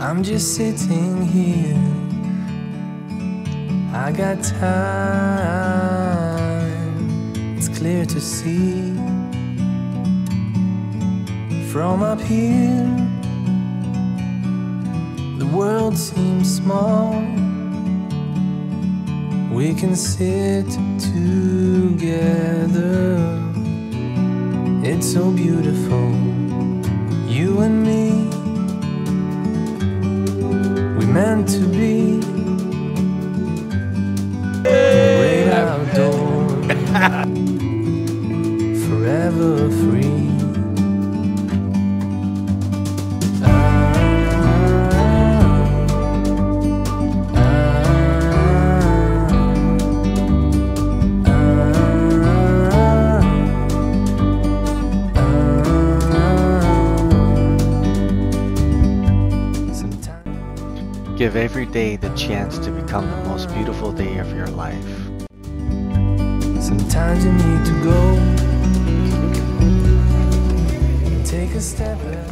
I'm just sitting here. I got time. It's clear to see from up here. The world seems small. We can sit together. It's so beautiful, you and me. We meant to be great outdoors, forever free. Give every day the chance to become the most beautiful day of your life. Sometimes you need to go and take a step back.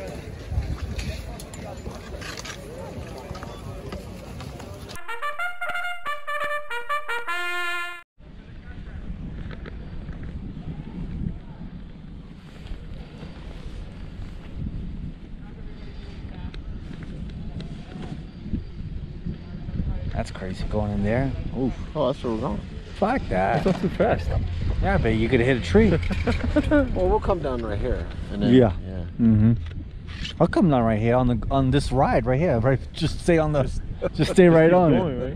That's crazy going in there. Oof. Oh, that's where we're going. Fuck that. That's not too fast. Yeah, but you could hit a tree. Well, we'll come down right here. And then, Yeah. Mm-hmm. I'll come down right here on this ride right here. Right, just stay on the, just stay right on going, it. right?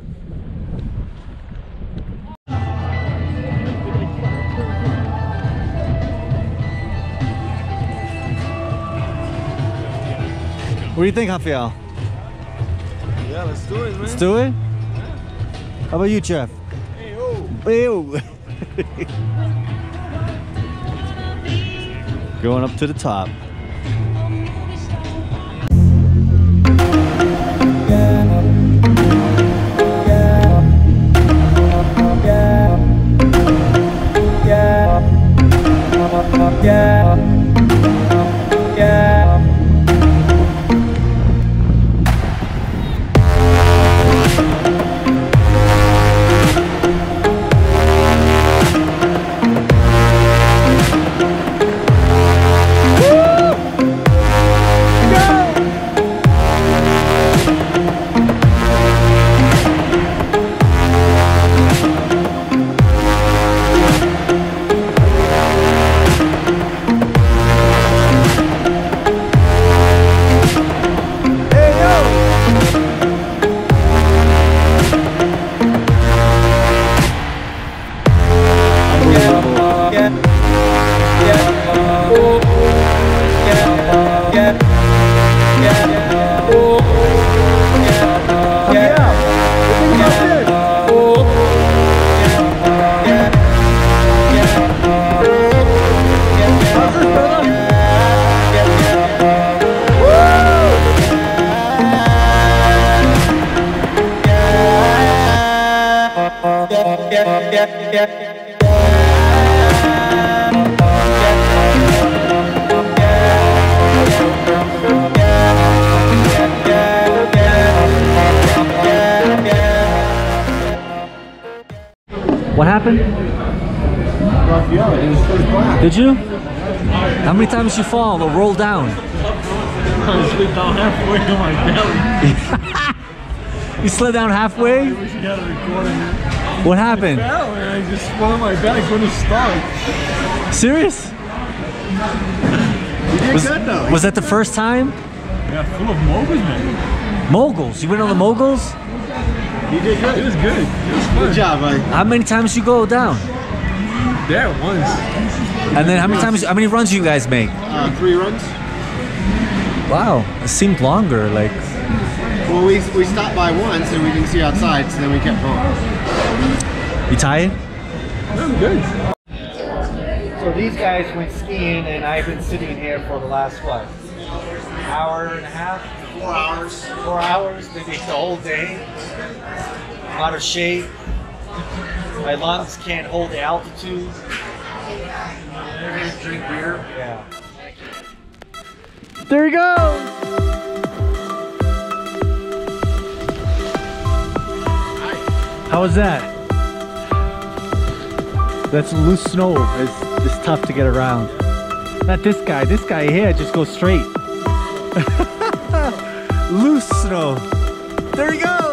What do you think, Rafael? Yeah, let's do it, man. Let's do it. How about you, Jeff? Ew. Going up to the top. What happened? Rafael, it was first black. Did you? How many times did you fall or roll down? I slid down halfway to my belly. You slid down halfway? I wish you had a recording. What happened? I fell and I just swung my back, couldn't start. Serious? You did good though. Was that the first time? Yeah, full of moguls, man. Moguls? You went on the moguls? You did good. It was good. It was fun. Good job, buddy. How many times you go down? There once. And then how many runs you guys make? 3 runs. Wow, it seemed longer. Like, Well, we stopped by once and we didn't see outside, so then we kept going. you tired? I'm good. So these guys went skiing, and I've been sitting here for the last what? Hour and a half? 4 hours. 4 hours, maybe the whole day. Out of shape. My lungs can't hold the altitude. They're gonna drink beer. Yeah. There he goes! How was that? That's loose snow. It's tough to get around. Not this guy. This guy here just goes straight. Loose snow. There he goes.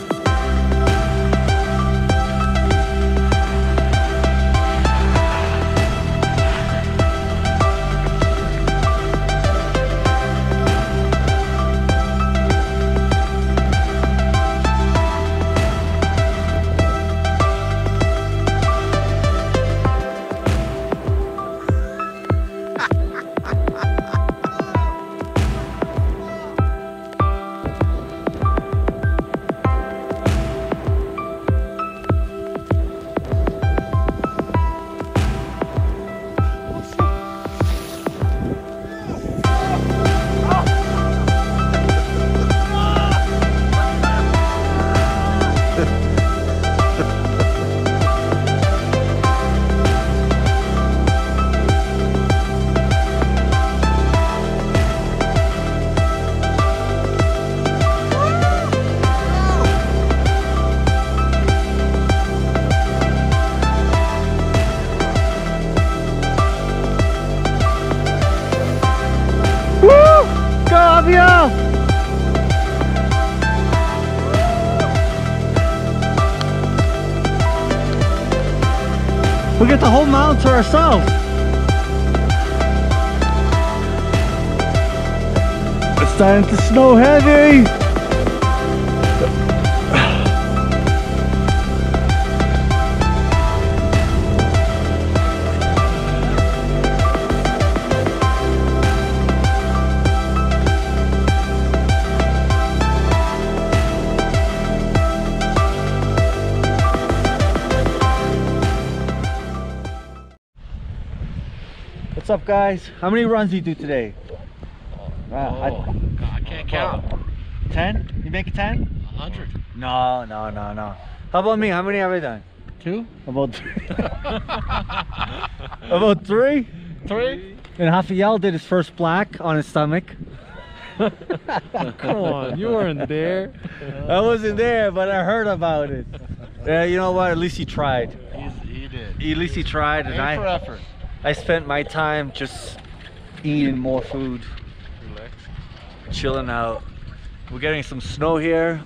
We get the whole mountain to ourselves. It's starting to snow heavy. What's up, guys? How many runs do you do today? I can't count. 10? You make it 10? 100. No. How about me? How many have I done? 2? About 3. About 3? 3? And Rafael did his first black on his stomach. Come on, you weren't there. I wasn't there, but I heard about it. Yeah, you know what? At least he tried. He did. At least he tried, and Aim for effort. I spent my time just eating more food, Relax. chilling out. We're getting some snow here.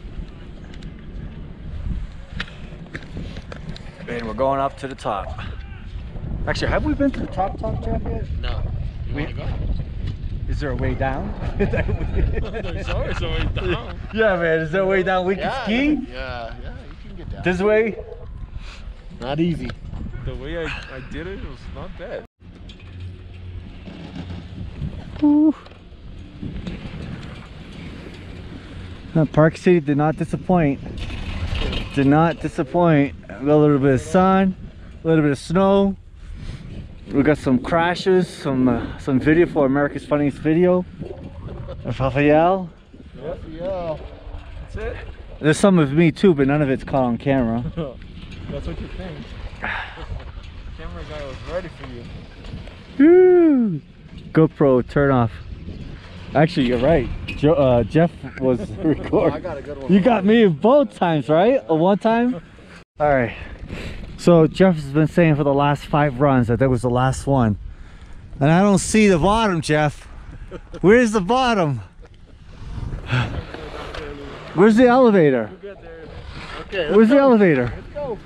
And we're going up to the top. Actually, have we been to the top Jeff yet? No. You want to go? Is there a way down? There's always a way down. Yeah, man. Is there a way down we can ski? Yeah, you can get down. This way? Not easy. The way I did it was not bad. Park City did not disappoint. Did not disappoint. A little bit of sun, a little bit of snow. We got some crashes, some video for America's Funniest Video of Rafael. Yeah. That's it? There's some of me too, but none of it's caught on camera. That's what you think. Camera guy was ready for you. Woo! GoPro, turn off. Actually, you're right. Jeff was recording. I got a good one. You got me both times, right? One time? All right. So Jeff has been saying for the last 5 runs that was the last one. And I don't see the bottom, Jeff. Where's the bottom? Where's the elevator? Okay, Where's the elevator? let's go.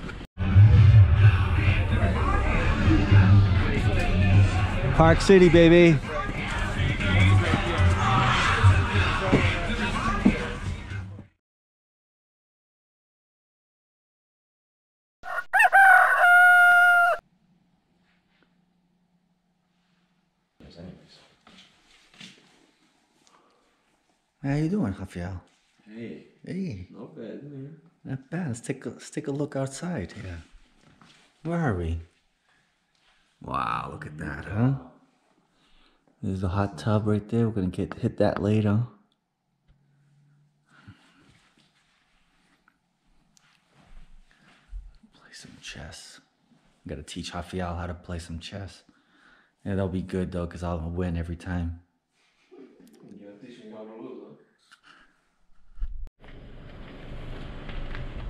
Park City, baby. How you doing, Rafael? Hey, Hey, not bad, man. not bad. Let's take a look outside. Yeah. Where are we? Wow, look at that, huh? There's the hot tub right there. We're gonna hit that later. Play some chess. Gotta teach Rafael how to play some chess. Yeah, that'll be good though, because I'll win every time.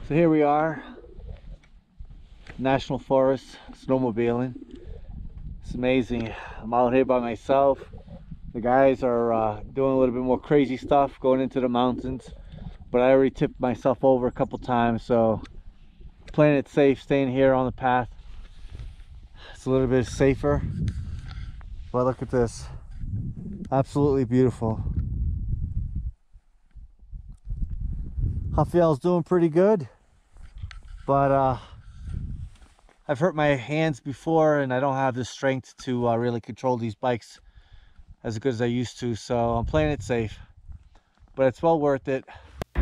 So here we are, National Forest, snowmobiling. It's amazing. I'm out here by myself. The guys are doing a little bit more crazy stuff, going into the mountains. But I already tipped myself over a couple times, so playing it safe, staying here on the path. It's a little bit safer. But look at this. Absolutely beautiful. Rafael's doing pretty good. But I've hurt my hands before and I don't have the strength to really control these bikes as good as I used to, so I'm playing it safe, but it's well worth it.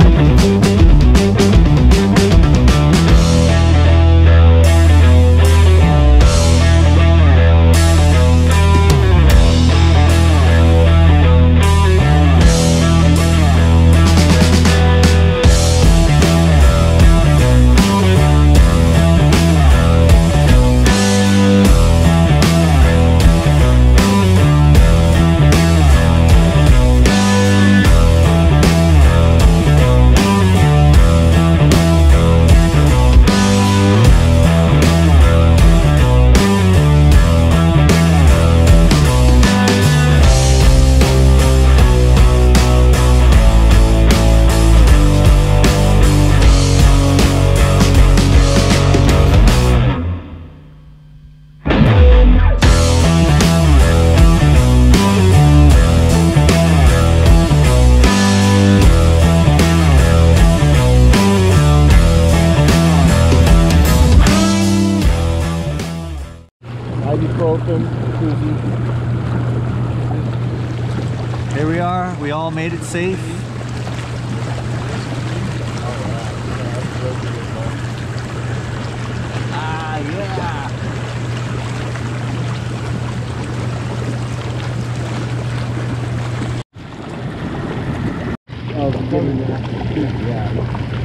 Here we are, we all made it safe. Ah, yeah. Oh, yeah.